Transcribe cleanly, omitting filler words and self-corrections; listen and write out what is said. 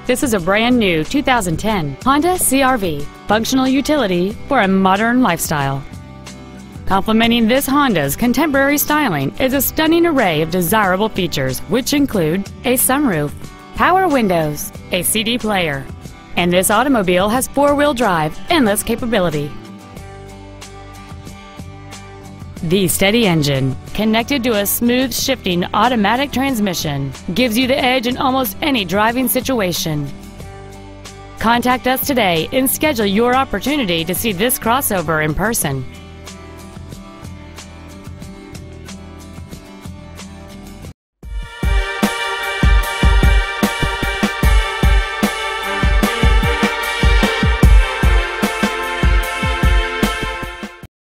This is a brand new 2010 Honda CR-V, functional utility for a modern lifestyle. Complementing this Honda's contemporary styling is a stunning array of desirable features, which include a sunroof, power windows, a CD player, and this automobile has four-wheel drive, endless capability. The steady engine, connected to a smooth shifting automatic transmission, gives you the edge in almost any driving situation. Contact us today and schedule your opportunity to see this crossover in person.